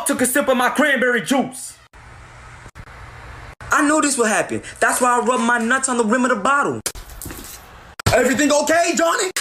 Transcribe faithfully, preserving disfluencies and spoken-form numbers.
fuck took a sip of my cranberry juice? I knew this would happen. That's why I rubbed my nuts on the rim of the bottle. Everything okay, Johnny?